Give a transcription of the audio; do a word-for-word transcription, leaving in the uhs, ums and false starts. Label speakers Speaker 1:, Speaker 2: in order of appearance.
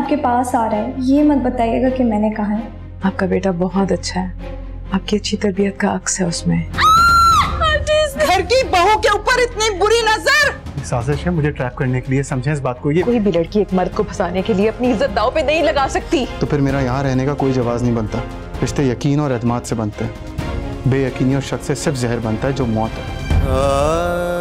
Speaker 1: आपके पास आ रहा है, ये मत बताइएगा कि मैंने कहा है।
Speaker 2: आपका बेटा बहुत अच्छा है, आपकी अच्छी तरबियत का अक्स है उसमें।
Speaker 3: घर की बहू के ऊपर इतनी बुरी नजर।
Speaker 4: साजिश है मुझे ट्रैप करने के लिए, समझे इस बात को। ये
Speaker 2: कोई भी लड़की एक मर्द को फंसाने के लिए अपनी इज्जत दांव पे नहीं लगा सकती।
Speaker 4: तो फिर मेरा यहाँ रहने का कोई जवाब नहीं बनता। रिश्ते यकीन और एतमाद से बनते हैं, बेयकीनी और शक से सिर्फ जहर बनता है जो मौत है।